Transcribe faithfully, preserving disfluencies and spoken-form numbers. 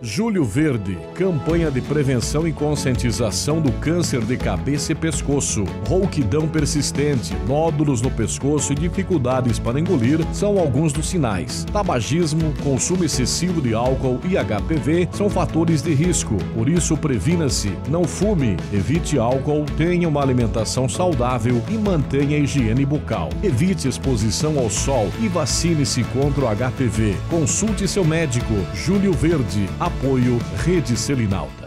Julho Verde, campanha de prevenção e conscientização do câncer de cabeça e pescoço. Rouquidão persistente, nódulos no pescoço e dificuldades para engolir são alguns dos sinais. Tabagismo, consumo excessivo de álcool e H P V são fatores de risco. Por isso, previna-se, não fume, evite álcool, tenha uma alimentação saudável e mantenha a higiene bucal. Evite exposição ao sol e vacine-se contra o H P V. Consulte seu médico. Julho Verde. Apoio Rede Selinalta.